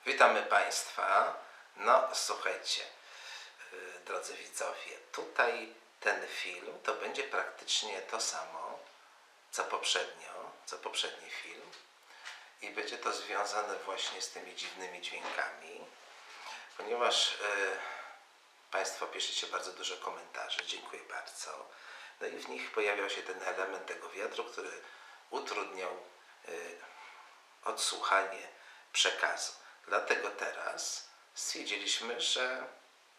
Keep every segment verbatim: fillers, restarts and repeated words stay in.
Witamy Państwa. No słuchajcie, yy, drodzy widzowie, tutaj ten film to będzie praktycznie to samo, co poprzednio, co poprzedni film i będzie to związane właśnie z tymi dziwnymi dźwiękami, ponieważ yy, Państwo piszecie bardzo dużo komentarzy, dziękuję bardzo. No i w nich pojawiał się ten element tego wiatru, który utrudniał yy, odsłuchanie przekazu. Dlatego teraz stwierdziliśmy, że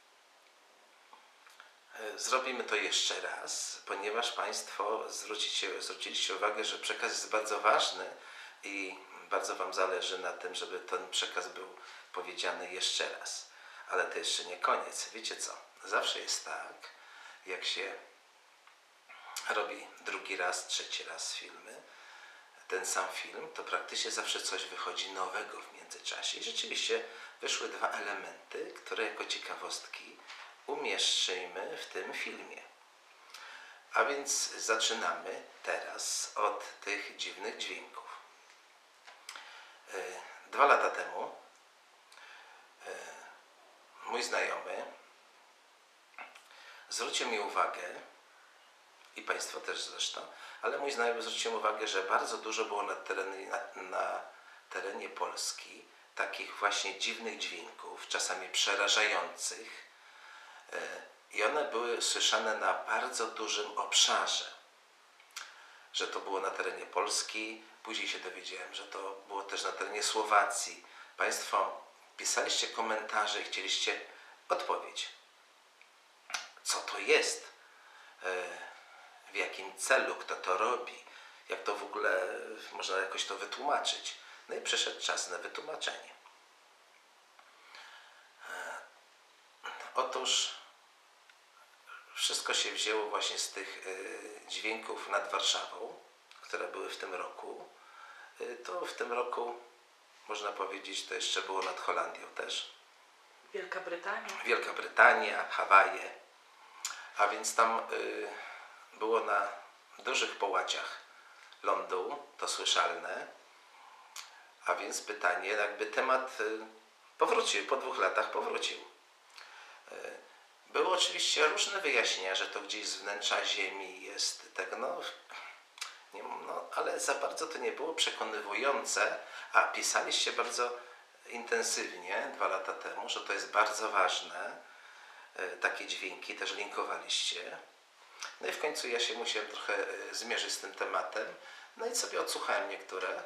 zrobimy to jeszcze raz, ponieważ Państwo zwrócicie, zwróciliście uwagę, że przekaz jest bardzo ważny i bardzo Wam zależy na tym, żeby ten przekaz był powiedziany jeszcze raz. Ale to jeszcze nie koniec. Wiecie co? Zawsze jest tak, jak się robi drugi raz, trzeci raz filmy, ten sam film, to praktycznie zawsze coś wychodzi nowego w międzyczasie. I rzeczywiście wyszły dwa elementy, które jako ciekawostki umieszczymy w tym filmie. A więc zaczynamy teraz od tych dziwnych dźwięków. Dwa lata temu mój znajomy zwrócił mi uwagę, i Państwo też zresztą, ale mój znajomy zwrócił uwagę, że bardzo dużo było na terenie, na, na terenie Polski takich właśnie dziwnych dźwięków, czasami przerażających, i one były słyszane na bardzo dużym obszarze. Że to było na terenie Polski, później się dowiedziałem, że to było też na terenie Słowacji. Państwo pisaliście komentarze i chcieliście odpowiedź. Co to jest? W jakim celu? Kto to robi? Jak to w ogóle można jakoś to wytłumaczyć? No i przyszedł czas na wytłumaczenie. Otóż wszystko się wzięło właśnie z tych dźwięków nad Warszawą, które były w tym roku. To w tym roku, można powiedzieć, to jeszcze było nad Holandią też. Wielka Brytania. Wielka Brytania, Hawaje. A więc tam y, było na dużych połaciach lądu, to słyszalne. A więc pytanie, jakby temat y, powrócił, po dwóch latach powrócił. Y, były oczywiście różne wyjaśnienia, że to gdzieś z wnętrza ziemi jest tego, no, nie, no, ale za bardzo to nie było przekonywujące, a pisaliście bardzo intensywnie dwa lata temu, że to jest bardzo ważne. Takie dźwięki też linkowaliście. No i w końcu ja się musiałem trochę zmierzyć z tym tematem. No i sobie odsłuchałem niektóre.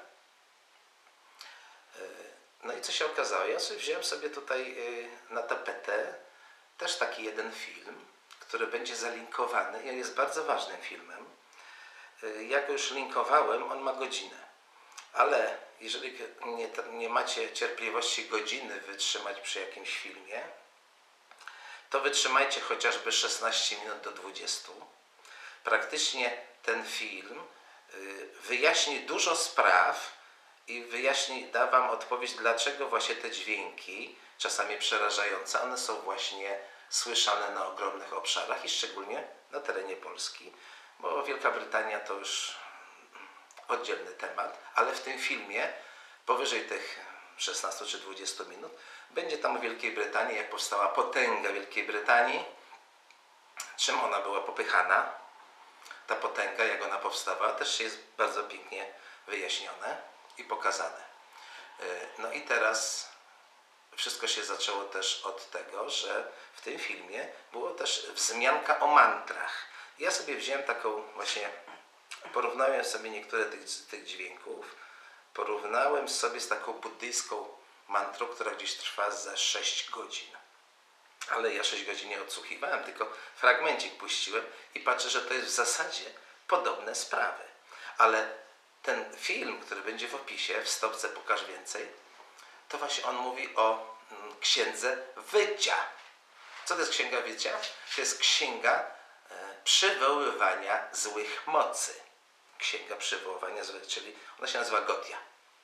No i co się okazało? Ja sobie wziąłem sobie tutaj na tapetę też taki jeden film, który będzie zalinkowany i on jest bardzo ważnym filmem. Jak go już linkowałem, on ma godzinę. Ale jeżeli nie, nie macie cierpliwości godziny wytrzymać przy jakimś filmie, to wytrzymajcie chociażby szesnaście minut do dwudziestu. Praktycznie ten film wyjaśni dużo spraw i wyjaśni, da Wam odpowiedź, dlaczego właśnie te dźwięki, czasami przerażające, one są właśnie słyszane na ogromnych obszarach i szczególnie na terenie Polski. Bo Wielka Brytania to już oddzielny temat, ale w tym filmie powyżej tych szesnastu czy dwudziestu minut będzie tam o Wielkiej Brytanii, jak powstała potęga Wielkiej Brytanii, czym ona była popychana, ta potęga, jak ona powstawała, też jest bardzo pięknie wyjaśnione i pokazane. No i teraz wszystko się zaczęło też od tego, że w tym filmie było też wzmianka o mantrach. Ja sobie wziąłem taką właśnie, porównałem sobie niektóre tych, tych dźwięków, porównałem sobie z taką buddyjską mantrą, która gdzieś trwa za sześć godzin. Ale ja sześć godzin nie odsłuchiwałem, tylko fragmencik puściłem i patrzę, że to jest w zasadzie podobne sprawy. Ale ten film, który będzie w opisie, w stopce Pokaż Więcej, to właśnie on mówi o mm, księdze wycia. Co to jest księga wycia? To jest księga e, przywoływania złych mocy. Księga przywoływania złych, czyli ona się nazywa Gotia.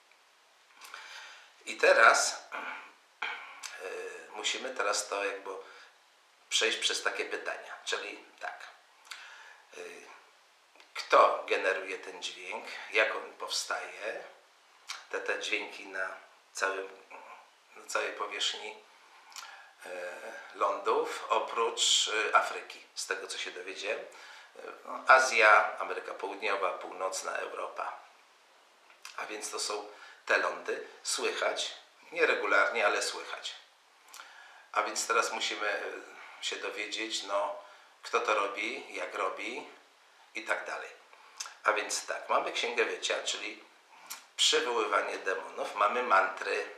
I teraz yy, musimy teraz to jakby przejść przez takie pytania. Czyli tak, yy, kto generuje ten dźwięk, jak on powstaje, te, te dźwięki na całym, na całej powierzchni lądów, oprócz Afryki, z tego co się dowiedziałem. Azja, Ameryka Południowa, Północna, Europa. A więc to są te lądy. Słychać, nieregularnie, ale słychać. A więc teraz musimy się dowiedzieć, no, kto to robi, jak robi i tak dalej. A więc tak, mamy Księgę Wycia, czyli przywoływanie demonów, mamy mantry.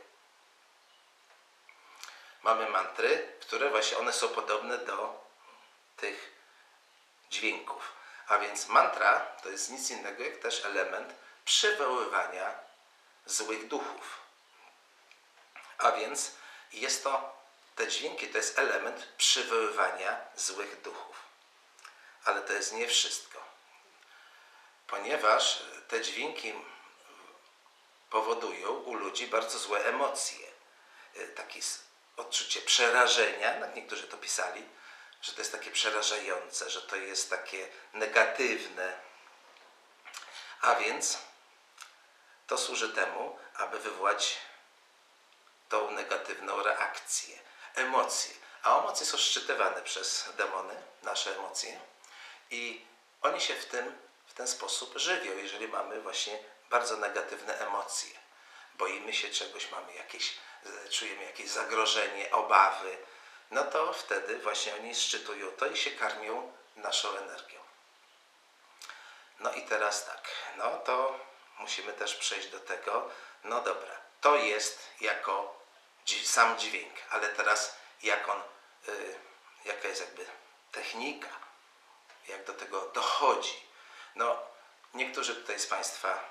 Mamy mantry, które właśnie one są podobne do tych dźwięków. A więc mantra to jest nic innego jak też element przywoływania złych duchów. A więc jest to, te dźwięki to jest element przywoływania złych duchów. Ale to jest nie wszystko. Ponieważ te dźwięki powodują u ludzi bardzo złe emocje. Takie odczucie przerażenia, nawet niektórzy to pisali, że to jest takie przerażające, że to jest takie negatywne. A więc to służy temu, aby wywołać tą negatywną reakcję, emocje. A emocje są szczytywane przez demony, nasze emocje, i oni się w tym, w ten sposób żywią, jeżeli mamy właśnie bardzo negatywne emocje. Boimy się czegoś, mamy jakieś, czujemy jakieś zagrożenie, obawy, no to wtedy właśnie oni szczytują to i się karmią naszą energią. No i teraz tak, no to musimy też przejść do tego, no dobra, to jest jako sam dźwięk, ale teraz jak on, y, jaka jest jakby technika, jak do tego dochodzi. No, niektórzy tutaj z Państwa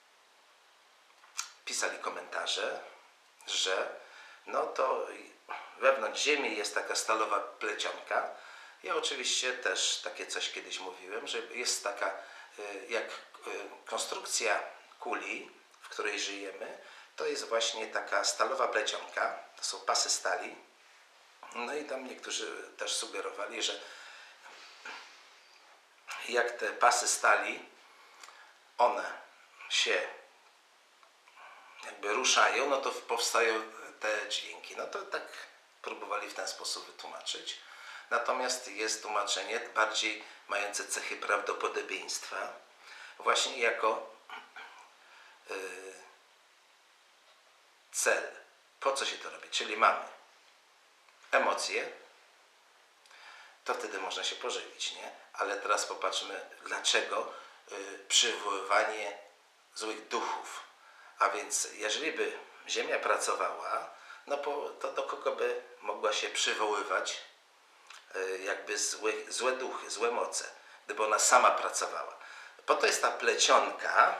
pisali komentarze, że no to wewnątrz ziemi jest taka stalowa plecionka. Ja oczywiście też takie coś kiedyś mówiłem, że jest taka jak konstrukcja kuli, w której żyjemy, to jest właśnie taka stalowa plecionka, to są pasy stali. No i tam niektórzy też sugerowali, że jak te pasy stali, one się jakby ruszają, no to powstają te dźwięki. No to tak próbowali w ten sposób wytłumaczyć. Natomiast jest tłumaczenie bardziej mające cechy prawdopodobieństwa, właśnie jako yy, cel. Po co się to robi? Czyli mamy emocje, to wtedy można się pożywić, nie? Ale teraz popatrzmy, dlaczego yy, przywoływanie złych duchów. A więc jeżeli by Ziemia pracowała, no to do kogo by mogła się przywoływać yy, jakby złe, złe duchy, złe moce, gdyby ona sama pracowała. Po to jest ta plecionka,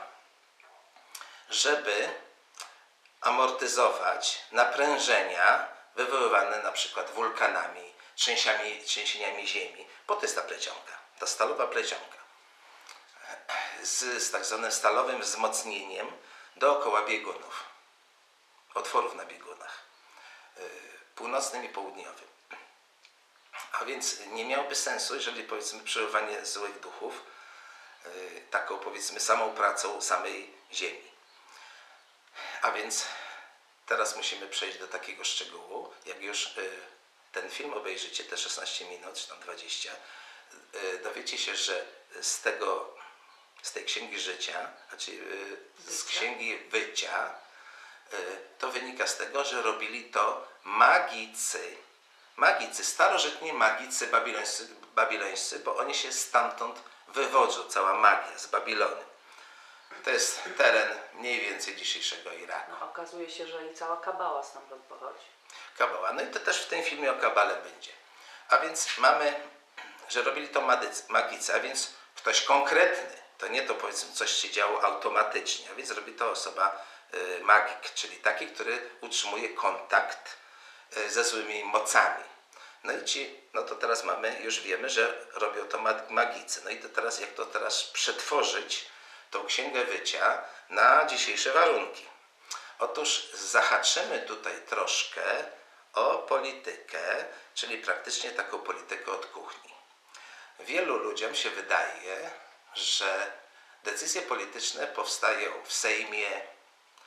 żeby amortyzować naprężenia wywoływane na przykład wulkanami, trzęsiami, trzęsieniami ziemi. Po to jest ta plecionka, ta stalowa plecionka z, z tak zwanym stalowym wzmocnieniem dookoła biegunów, otworów na biegunach yy, północnym i południowym. A więc nie miałoby sensu, jeżeli powiedzmy przywoływanie złych duchów yy, taką powiedzmy samą pracą samej ziemi. A więc teraz musimy przejść do takiego szczegółu, jak już yy, ten film obejrzycie, te szesnaście minut, czy tam dwadzieścia, yy, dowiecie się, że z tego, z tej księgi życia, znaczy yy, z księgi wycia, yy, to wynika z tego, że robili to magicy. Magicy, starożytni magicy babilońscy, babilońscy, bo oni się stamtąd wywodzą, cała magia z Babilonu. To jest teren mniej więcej dzisiejszego Iraku. No, okazuje się, że i cała kabała stamtąd pochodzi. Kabała. No i to też w tym filmie o kabale będzie. A więc mamy, że robili to magicy, a więc ktoś konkretny. To nie to powiedzmy coś się działo automatycznie, a więc robi to osoba y, magik, czyli taki, który utrzymuje kontakt y, ze złymi mocami. No i ci, no to teraz mamy, już wiemy, że robią to magicy. No i to teraz, jak to teraz przetworzyć, tą księgę wycia na dzisiejsze warunki. Otóż zahaczymy tutaj troszkę o politykę, czyli praktycznie taką politykę od kuchni. Wielu ludziom się wydaje, że decyzje polityczne powstają w Sejmie,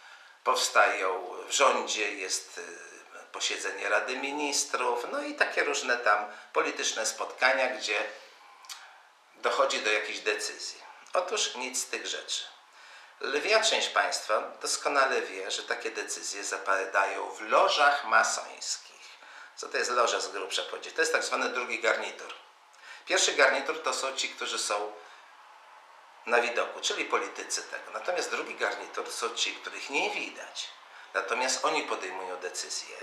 powstają w rządzie, jest posiedzenie Rady Ministrów, no i takie różne tam polityczne spotkania, gdzie dochodzi do jakichś decyzji. Otóż nic z tych rzeczy. Lwia część Państwa doskonale wie, że takie decyzje zapadają w lożach masońskich. Co to jest loża z grubsza powiedzieć? To jest tak zwany drugi garnitur. Pierwszy garnitur to są ci, którzy są na widoku, czyli politycy tego. Natomiast drugi garnitur to są ci, których nie widać. Natomiast oni podejmują decyzje,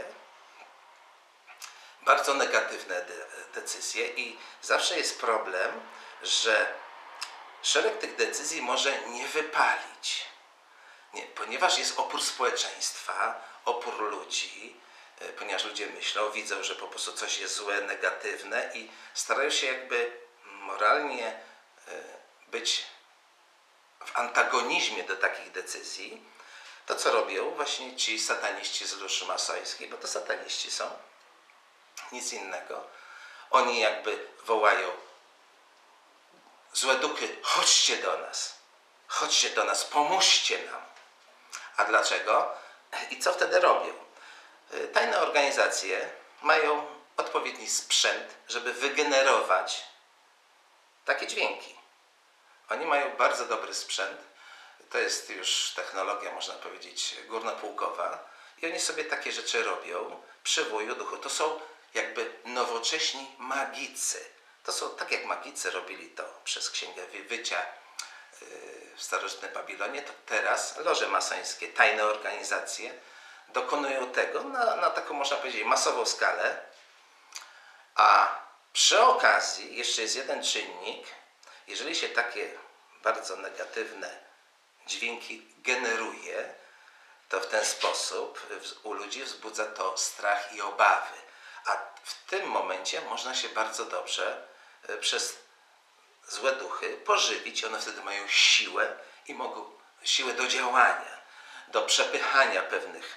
bardzo negatywne de decyzje i zawsze jest problem, że szereg tych decyzji może nie wypalić. Nie, ponieważ jest opór społeczeństwa, opór ludzi, ponieważ ludzie myślą, widzą, że po prostu coś jest złe, negatywne i starają się jakby moralnie być w antagonizmie do takich decyzji. To co robią właśnie ci sataniści z lóż masońskich, bo to sataniści są, nic innego. Oni jakby wołają: złe duchy, chodźcie do nas, chodźcie do nas, pomóżcie nam. A dlaczego? I co wtedy robią? Tajne organizacje mają odpowiedni sprzęt, żeby wygenerować takie dźwięki. Oni mają bardzo dobry sprzęt, to jest już technologia, można powiedzieć, górnopółkowa i oni sobie takie rzeczy robią, przywołują duchu. To są jakby nowocześni magicy. To są tak jak magicy robili to przez Księgę Wycia w starożytnej Babilonie, to teraz loże masońskie, tajne organizacje dokonują tego na, na taką, można powiedzieć, masową skalę. A przy okazji jeszcze jest jeden czynnik. Jeżeli się takie bardzo negatywne dźwięki generuje, to w ten sposób u ludzi wzbudza to strach i obawy. A w tym momencie można się bardzo dobrze przez złe duchy pożywić. One wtedy mają siłę i mogą siłę do działania, do przepychania pewnych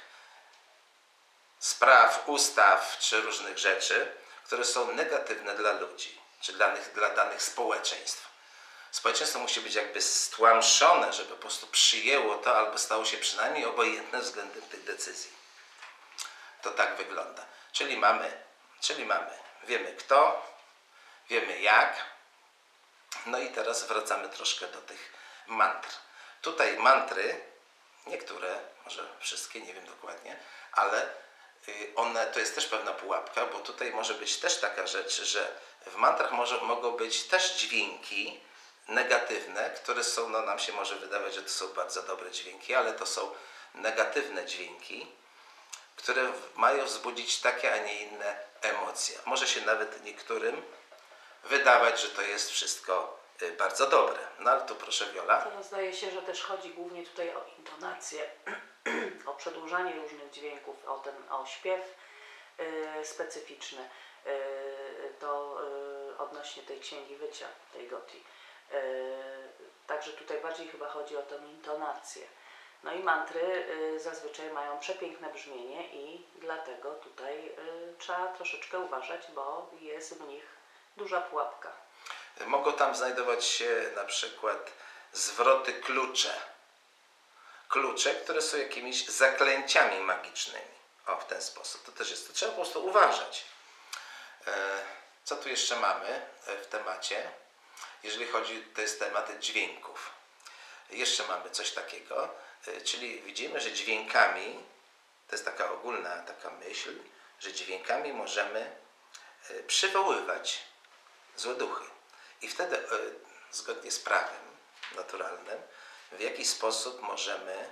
spraw, ustaw czy różnych rzeczy, które są negatywne dla ludzi, czy dla danych, dla danych społeczeństw. Społeczeństwo musi być jakby stłamszone, żeby po prostu przyjęło to albo stało się przynajmniej obojętne względem tych decyzji. To tak wygląda. Czyli mamy, czyli mamy, wiemy kto, wiemy jak. No i teraz wracamy troszkę do tych mantr. Tutaj mantry, niektóre, może wszystkie, nie wiem dokładnie, ale one, to jest też pewna pułapka, bo tutaj może być też taka rzecz, że w mantrach może, mogą być też dźwięki negatywne, które są, no nam się może wydawać, że to są bardzo dobre dźwięki, ale to są negatywne dźwięki, które mają wzbudzić takie, a nie inne emocje. Może się nawet niektórym wydawać, że to jest wszystko bardzo dobre. No ale tu proszę Wiola. To zdaje się, że też chodzi głównie tutaj o intonację, o przedłużanie różnych dźwięków, o ten o śpiew yy, specyficzny. Yy, to yy, odnośnie tej Księgi Wycia, tej Goti. Yy, także tutaj bardziej chyba chodzi o tę intonację. No i mantry yy, zazwyczaj mają przepiękne brzmienie i dlatego tutaj yy, trzeba troszeczkę uważać, bo jest w nich duża pułapka. Mogą tam znajdować się na przykład zwroty klucze. Klucze, które są jakimiś zaklęciami magicznymi. O, w ten sposób. To też jest. To trzeba po prostu uważać. Co tu jeszcze mamy w temacie? Jeżeli chodzi, to jest temat dźwięków. Jeszcze mamy coś takiego, czyli widzimy, że dźwiękami, to jest taka ogólna taka myśl, że dźwiękami możemy przywoływać złe duchy. I wtedy, zgodnie z prawem naturalnym, w jaki sposób możemy,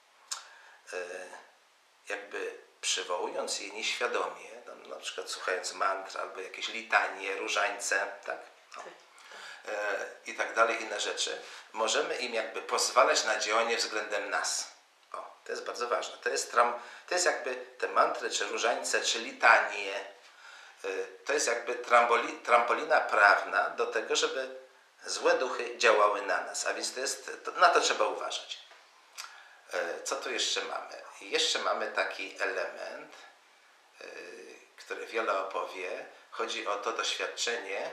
jakby przywołując je nieświadomie, na przykład słuchając mantr albo jakieś litanie, różańce, tak? No. I tak dalej, inne rzeczy, możemy im jakby pozwalać na działanie względem nas. O, to jest bardzo ważne. To jest, tram, to jest jakby te mantry, czy różańce, czy litanie, to jest jakby tramboli, trampolina prawna do tego, żeby złe duchy działały na nas. A więc to jest, to, na to trzeba uważać. Co tu jeszcze mamy? Jeszcze mamy taki element, który Wiola opowie. Chodzi o to doświadczenie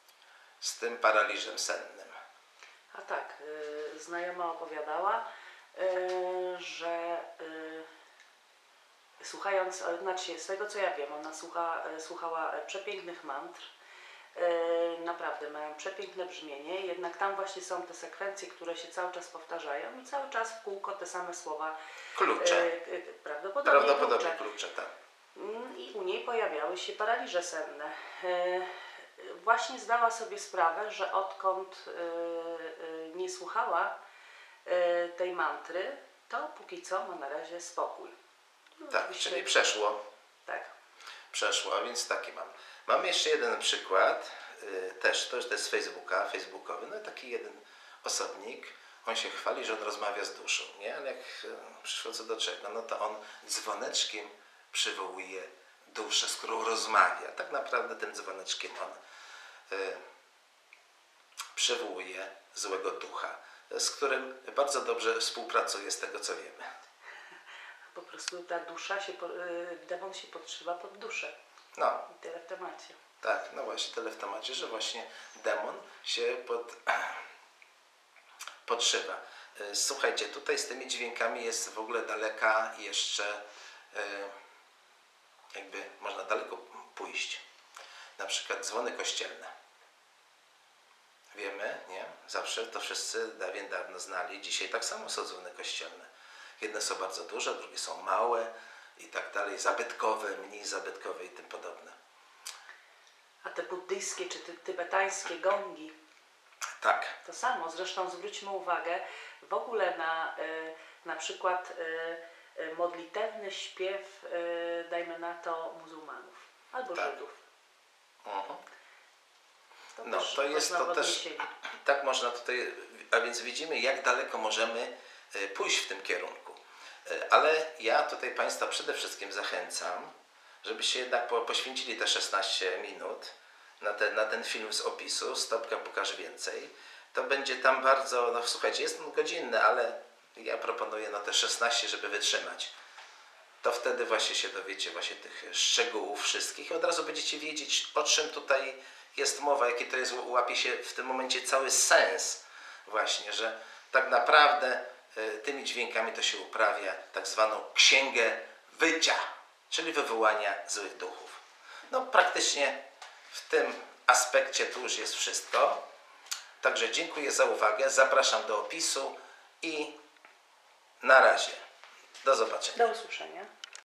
z tym paraliżem sennym. A tak, yy, znajoma opowiadała, y, że y, słuchając, y, znaczy z tego co ja wiem, ona słucha, y, słuchała y, przepięknych mantr, y, naprawdę mają przepiękne brzmienie, jednak tam właśnie są te sekwencje, które się cały czas powtarzają i cały czas w kółko te same słowa. Klucze. y, y, Prawdopodobnie, Prawdopodobnie klucze. klucze, tak. Mm, I u niej pojawiały się paraliże senne. Y, Właśnie zdała sobie sprawę, że odkąd y, y, nie słuchała y, tej mantry, to póki co ma na razie spokój. No, Tak, oczywiście- czyli przeszło. tak. Przeszło, a więc taki mam. Mam jeszcze jeden przykład, y, też to, to jest z Facebooka, facebookowy, no taki jeden osobnik, on się chwali, że on rozmawia z duszą, nie? Ale jak y, przyszło co do czego, no to on dzwoneczkiem przywołuje duszę, z którą rozmawia. Tak naprawdę tym dzwoneczkiem on y, przywołuje złego ducha, z którym bardzo dobrze współpracuje, z tego co wiemy. Po prostu ta dusza się, po- y, demon się podszywa pod duszę. No, I tyle w temacie. tak, no właśnie tyle w temacie, że właśnie demon się pod, podszywa. Y, Słuchajcie, tutaj z tymi dźwiękami jest w ogóle daleka jeszcze, y, jakby można daleko pójść. Na przykład dzwony kościelne. Wiemy, nie? Zawsze to wszyscy dawien dawno znali. Dzisiaj tak samo są dzwony kościelne. Jedne są bardzo duże, drugie są małe i tak dalej, zabytkowe, mniej zabytkowe i tym podobne. A te buddyjskie czy ty, tybetańskie gongi, Tak, to samo. Zresztą zwróćmy uwagę w ogóle na y, na przykład y, y, modlitewny śpiew, y, dajmy na to, muzułmanów albo Tak. Żydów. mhm. To No, też to jest można to w też, odniesieniu. tak można tutaj, a więc widzimy, jak daleko możemy e, pójść w tym kierunku. E, Ale ja tutaj Państwa przede wszystkim zachęcam, żebyście jednak po, poświęcili te szesnaście minut na, te, na ten film z opisu, Stopka pokaż więcej. To będzie tam bardzo, no słuchajcie, jest on godzinny, ale ja proponuję no te szesnaście, żeby wytrzymać. To wtedy właśnie się dowiecie właśnie tych szczegółów wszystkich i od razu będziecie wiedzieć, o czym tutaj jest mowa, jaki to jest, łapie się w tym momencie cały sens właśnie, że tak naprawdę y, tymi dźwiękami to się uprawia tak zwaną księgę wycia, czyli wywołania złych duchów. No praktycznie w tym aspekcie tu już jest wszystko. Także dziękuję za uwagę, zapraszam do opisu i na razie. Do zobaczenia. Do usłyszenia.